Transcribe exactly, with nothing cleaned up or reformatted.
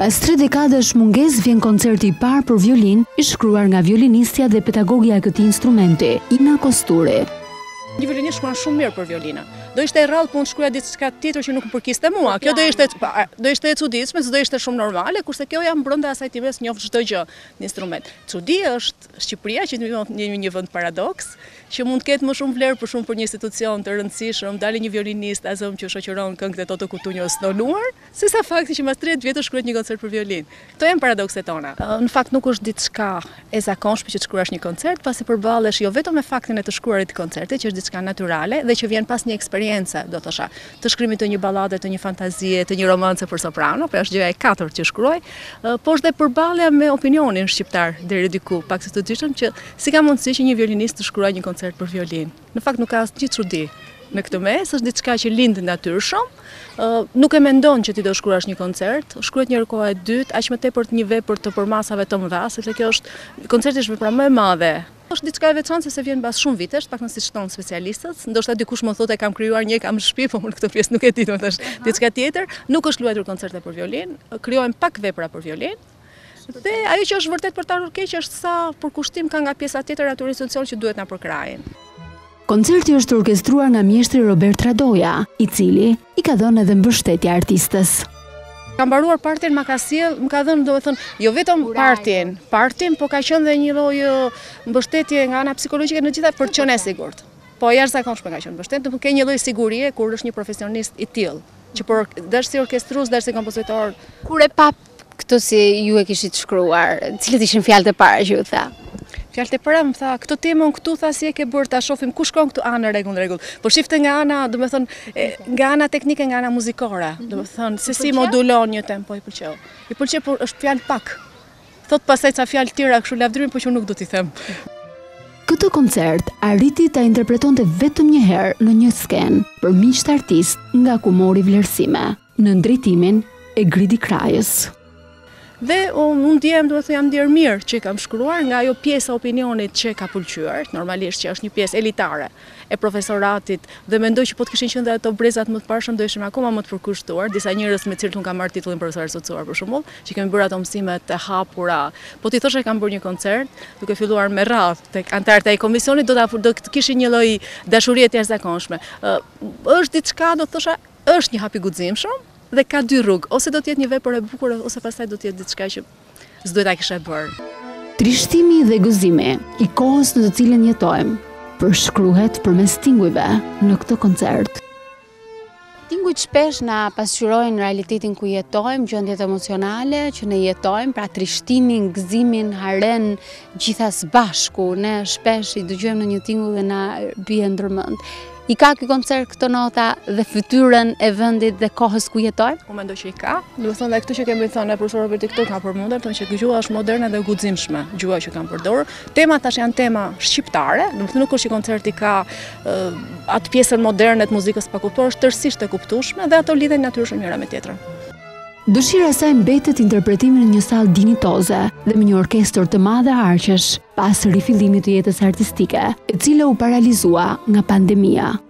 Pas tre dekadash mungesë vjen koncerti i parë për violinë, i shkruar nga violinistja dhe pedagogja e këtij instrumenti, Ina Kosturi. Një violinist shkruan shumë mirë për violinë. Do ishte e rrallë punë shkruaja diçka tjetër që nuk më përkiste mua. Kjo do ishte do ishte e çuditshme, do ishte shumë normale, kurse kjo jam brenda asaj times njoh çdo gjë në instrument. Çudi është Shqipëria që një një vend paradoks, që mund të ketë më shumë vlerë për shumë për një institucion të rëndësishëm, dalë një violinist azëm që shoqëron këngët e Toto Cutugno's snonuar, sesa fakti që mas tridhjetë vjetësh shkruhet një koncert për violinë. Këto janë paradokset tona. Në fakt nuk është diçka e zakonshme që të shkruash një koncert, pasi përballesh jo vetëm me faktin e të shkruarit të koncertit, që është diçka natyrale dhe që vjen pas një eksperiencë, do thosha, të shkrimit të një ballade, të një fantazie, të një romance për soprano, pra është gjëja e katërt që shkruaj, por është dhe përballja me opinionin shqiptar deri diku, pak të dyshëm që si ka mundësi që një violinist të shkruajë një koncert për violinë. Në fakt nuk ka asgjë çudi në këtë mes, është diçka që lind natyrshëm. Uh, nuk e mendon që ti do shkruash një koncert, shkruhet një kohë e dytë, aq më tepër një vepër të përmasave të mëdha, sepse kjo është koncerti është vepra më e madhe. Është diçka e veçantë se vjen pas shumë vitesh, pak nëse shton specialistët, ndoshta dikush më thotë e kam krijuar një kam në shtëpi, por unë këtë pjesë nuk e di, domethënë është diçka tjetër. Nuk është luajtur koncerte për violinë, krijohen pak vepra për violinë. Dhe ajo që është vërtet për ta ardhur keq është sa përkushtim ka nga pjesa tjetër aty institucion që duhet na përkrahin. Koncerti është orkestruar nga mjeshtri Robert Radoja, i cili i ka dhënë edhe mbështetje artistës. Ka mbaruar partin, ma ka sjell, më ka dhënë domethënë jo vetëm partin, partin, po ka qenë dhe një lloj mbështetje nga ana psikologjike në gjitha për të qenë e sigurt. Po jashtëzakonshme ka qenë mbështetje, do të ke një lloj sigurie kur është një profesionist i tillë, që por dash si orkestrues, dash si kompozitor. Kur e pa këtë si ju e kishit shkruar, cilët ishin fjalët e para që ju tha? Fjalët e para më tha, këtë temën këtu tha si e ke bërë ta shohim ku shkon këtu anë rregull rregull. Po shifte nga ana, domethënë nga ana teknike, nga ana muzikore, domethënë se si modulon një tempo i pëlqeu. I pëlqeu, por është fjalë pak. Thot pastaj ca fjalë tjera kështu lavdërim, por që nuk do t'i them. Këtë koncert arriti ta interpretonte vetëm një herë në një skenë për miqt artist nga ku mori vlerësime në ndërtimin e Gridi Krajës. Dhe unë ndjem, duhet të jam ndier mirë që kam shkruar nga ajo pjesa opinionit që ka pëlqyer, normalisht që është një pjesë elitare e profesoratit dhe mendoj që po të kishin qenë dhe ato brezat më të parshëm do ishim akoma më të përkushtuar, disa njerëz me cilët unë kam marrë titullin profesor asociuar për shembull, që kemi bërë ato mësime të hapura. Po ti thoshe kam bërë një koncert, duke filluar me radhë tek anëtarët e komisionit, do ta do të kishin një lloj dashurie të jashtëzakonshme. Ë është diçka, do thosha, është një hap i guximshëm. Dhe ka dy rrugë, ose do të jetë një vepër e bukur ose pastaj do të jetë diçka që s'duhet ta kisha bërë. Trishtimi dhe gëzimi i kohës në të cilën jetojmë përshkruhet përmes tingujve në këtë koncert. Tingujt shpesh na pasqyrojnë realitetin ku jetojmë, gjendjet emocionale që ne jetojmë, pra trishtimin, gëzimin, haren, gjitha së bashku. Ne shpesh i dëgjojmë në një tingull dhe na bie ndërmend. I ka ky koncert këtë nota dhe fytyrën e vendit dhe kohës ku jetojmë? Unë mendoj që i ka. Do të thonë këtë që kemi thënë profesor Roberti këtu ka përmendur, thonë që gjua është moderne dhe guximshme, gjua që kanë përdorur. Temat tash janë tema shqiptare, do të thonë nuk është që koncerti ka uh, atë pjesën moderne të muzikës pa kuptuar, është tërësisht e kuptueshme dhe ato lidhen natyrisht njëra me tjetrën. Dëshira e saj mbetet interpretimin në një sallë dinjitoze dhe me një orkestër të madhe arqesh pas rifillimit të jetës artistike, e cila u paralizua nga pandemia.